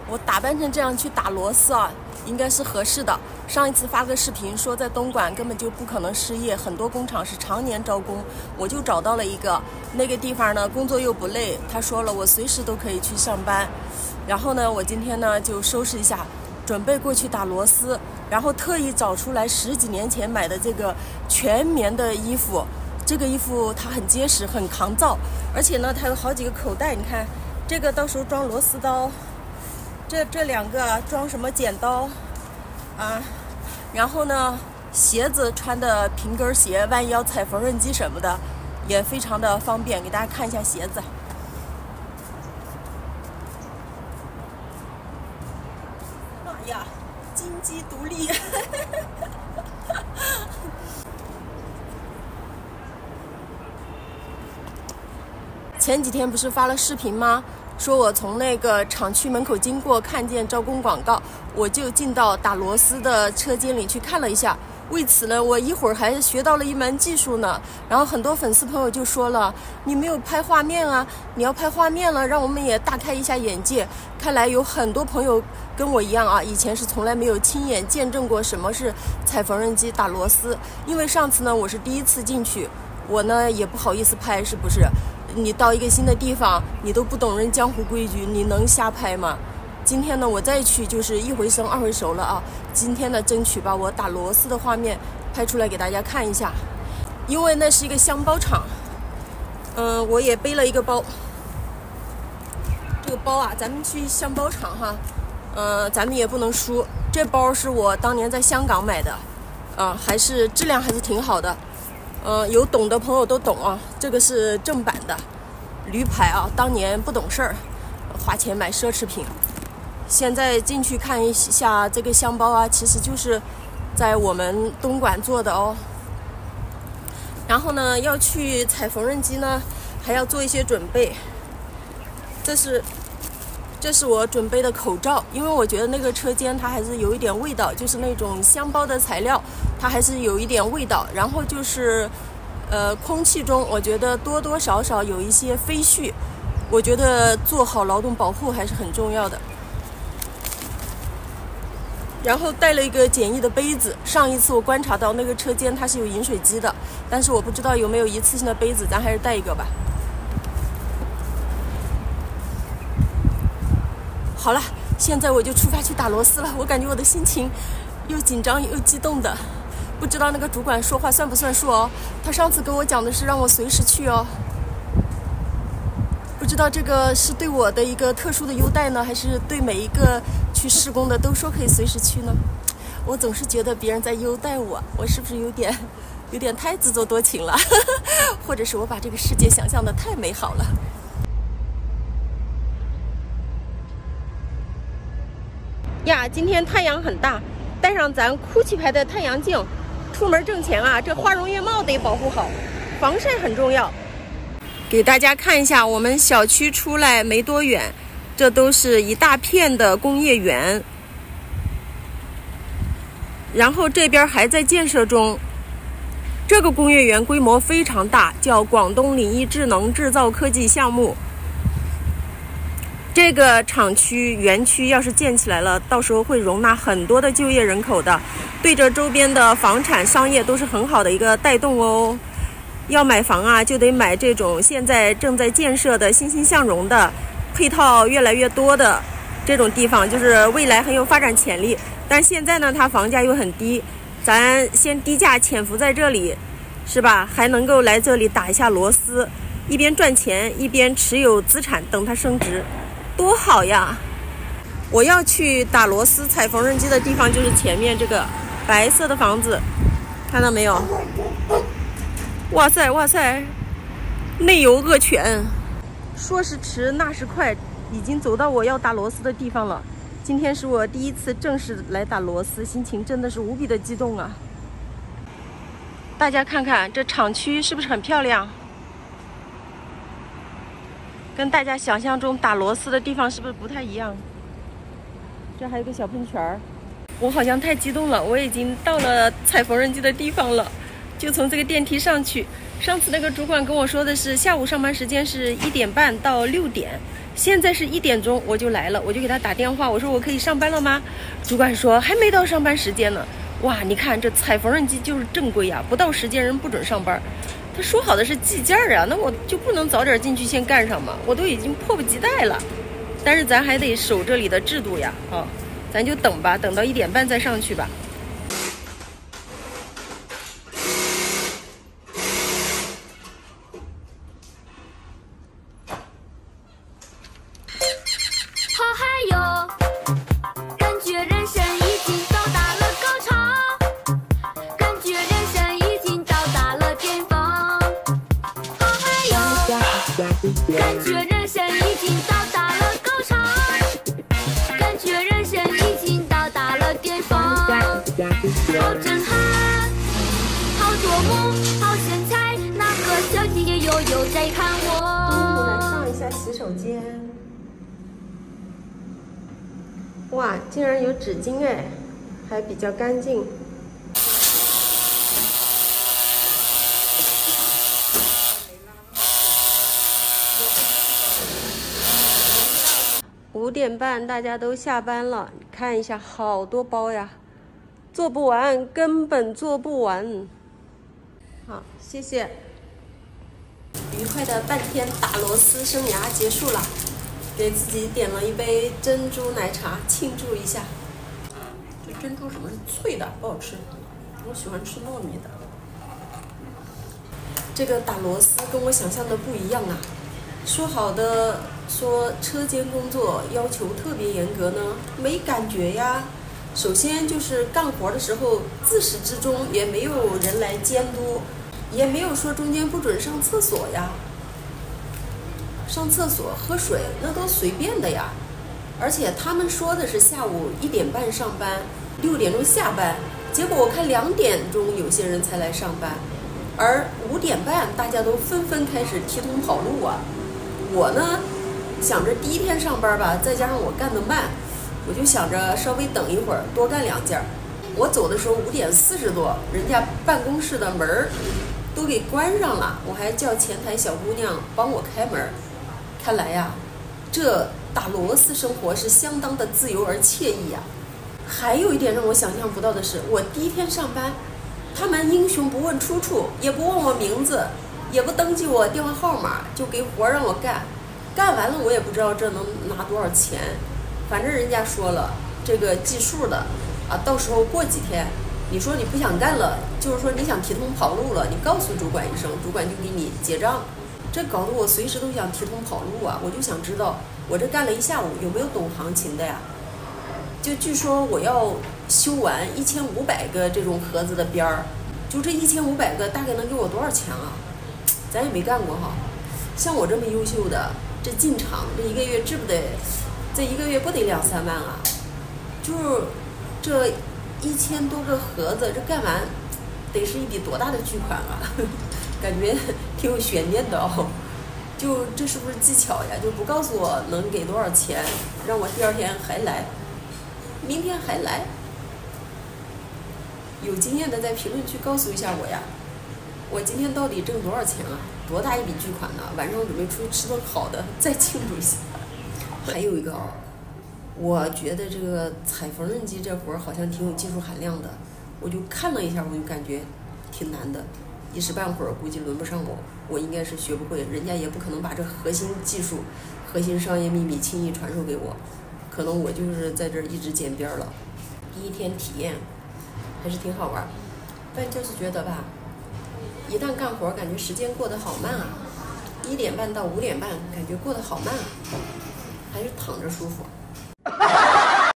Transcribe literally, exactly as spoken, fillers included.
我打扮成这样去打螺丝啊，应该是合适的。上一次发个视频说在东莞根本就不可能失业，很多工厂是常年招工，我就找到了一个那个地方呢，工作又不累，他说了我随时都可以去上班。然后呢，我今天呢就收拾一下，准备过去打螺丝，然后特意找出来十几年前买的这个全棉的衣服。这个衣服它很结实，很抗造，而且呢它有好几个口袋，你看这个到时候装螺丝刀，这这两个装什么剪刀啊，然后呢鞋子穿的平跟鞋，万一要踩缝纫机什么的也非常的方便。给大家看一下鞋子，哎呀，金鸡独立前几天不是发了视频吗？说我从那个厂区门口经过，看见招工广告，我就进到打螺丝的车间里去看了一下。为此呢，我一会儿还学到了一门技术呢。然后很多粉丝朋友就说了，你没有拍画面啊，你要拍画面了，让我们也大开一下眼界。看来有很多朋友跟我一样啊，以前是从来没有亲眼见证过什么是踩缝纫机打螺丝。因为上次呢，我是第一次进去，我呢也不好意思拍，是不是？你到一个新的地方，你都不懂人江湖规矩，你能瞎拍吗？今天呢，我再去就是一回生二回熟了啊！今天呢，争取把我打螺丝的画面拍出来给大家看一下，因为那是一个箱包厂。嗯，我也背了一个包。这个包啊，咱们去箱包厂哈，嗯，咱们也不能输。这包是我当年在香港买的，啊，还是质量还是挺好的。嗯，有懂的朋友都懂啊，这个是正版的驴牌啊，当年不懂事儿，花钱买奢侈品。现在进去看一下这个箱包啊，其实就是在我们东莞做的哦。然后呢，要去踩缝纫机呢，还要做一些准备。这是这是我准备的口罩，因为我觉得那个车间它还是有一点味道，就是那种箱包的材料，它还是有一点味道。然后就是，呃，空气中我觉得多多少少有一些飞絮，我觉得做好劳动保护还是很重要的。然后带了一个简易的杯子，上一次我观察到那个车间它是有饮水机的，但是我不知道有没有一次性的杯子，咱还是带一个吧。好了，现在我就出发去打螺丝了。我感觉我的心情又紧张又激动的，不知道那个主管说话算不算数哦。他上次跟我讲的是让我随时去哦，不知道这个是对我的一个特殊的优待呢，还是对每一个去施工的都说可以随时去呢？我总是觉得别人在优待我，我是不是有点有点太自作多情了？或者是我把这个世界想象的太美好了？呀，今天太阳很大，戴上咱GUCCI牌的太阳镜，出门挣钱啊！这花容月貌得保护好，防晒很重要。给大家看一下，我们小区出来没多远，这都是一大片的工业园，然后这边还在建设中。这个工业园规模非常大，叫广东领域智能制造科技项目。这个厂区园区要是建起来了，到时候会容纳很多的就业人口的，对这周边的房产商业都是很好的一个带动哦。要买房啊，就得买这种现在正在建设的欣欣向荣的配套越来越多的这种地方，就是未来很有发展潜力。但现在呢，它房价又很低，咱先低价潜伏在这里，是吧？还能够来这里打一下螺丝，一边赚钱一边持有资产，等它升值。多好呀！我要去打螺丝踩缝纫机的地方就是前面这个白色的房子，看到没有？哇塞哇塞，内有恶犬。说时迟那时快，已经走到我要打螺丝的地方了。今天是我第一次正式来打螺丝，心情真的是无比的激动啊！大家看看这厂区是不是很漂亮？跟大家想象中打螺丝的地方是不是不太一样？这还有个小喷泉儿，我好像太激动了，我已经到了踩缝纫机的地方了，就从这个电梯上去。上次那个主管跟我说的是下午上班时间是一点半到六点， 现在是一点钟，我就来了，我就给他打电话，我说我可以上班了吗？主管说还没到上班时间呢。哇，你看这踩缝纫机就是正规呀，不到时间人不准上班。他说好的是计件啊，那我就不能早点进去先干上吗？我都已经迫不及待了。但是咱还得守这里的制度呀，啊，咱就等吧，等到一点半再上去吧。 好嗨哟，感觉人生已经到达了高潮，感觉人生已经到达了巅峰。好嗨哟，感觉人生已经到达了高潮，感觉人生已经到达了巅峰。好震撼，好夺目，好身材，那个小姐姐又又在看我。 我来上一下洗手间。哇，竟然有纸巾哎，还比较干净。五点半大家都下班了，你看一下，好多包呀，做不完，根本做不完。好，谢谢。愉快的半天打螺丝生涯结束了。给自己点了一杯珍珠奶茶庆祝一下。这珍珠什么是脆的，不好吃，我喜欢吃糯米的。这个打螺丝跟我想象的不一样啊！说好的说车间工作要求特别严格呢，没感觉呀。首先就是干活的时候自始至终也没有人来监督，也没有说中间不准上厕所呀。上厕所喝水那都随便的呀，而且他们说的是下午一点半上班，六点钟下班，结果我看两点钟有些人才来上班，而五点半大家都纷纷开始提桶跑路啊。我呢想着第一天上班吧，再加上我干得慢，我就想着稍微等一会儿多干两件。我走的时候五点四十多，人家办公室的门都给关上了，我还叫前台小姑娘帮我开门。看来呀，这打螺丝生活是相当的自由而惬意呀。还有一点让我想象不到的是，我第一天上班，他们英雄不问出处，也不问我名字，也不登记我电话号码，就给活让我干。干完了我也不知道这能拿多少钱，反正人家说了，这个计数的啊，到时候过几天，你说你不想干了，就是说你想提桶跑路了，你告诉主管一声，主管就给你结账。这搞得我随时都想提桶跑路啊！我就想知道，我这干了一下午有没有懂行情的呀？就据说我要修完一千五百个这种盒子的边儿，就这一千五百个大概能给我多少钱啊？咱也没干过哈。像我这么优秀的，这进厂这一个月值不得，这一个月不得两三万啊？就是这一千多个盒子，这干完得是一笔多大的巨款啊？感觉挺有悬念的哦，就这是不是技巧呀？就不告诉我能给多少钱，让我第二天还来，明天还来。有经验的在评论区告诉一下我呀，我今天到底挣多少钱啊？多大一笔巨款呢？晚上准备出去吃顿好的，再庆祝一下。还有一个哦，我觉得这个踩缝纫机这活儿好像挺有技术含量的，我就看了一下，我就感觉挺难的。一时半会儿估计轮不上我，我应该是学不会，人家也不可能把这核心技术、核心商业秘密轻易传授给我，可能我就是在这儿一直捡边了。第一天体验还是挺好玩，但就是觉得吧，一旦干活感觉时间过得好慢啊，一点半到五点半感觉过得好慢啊，还是躺着舒服。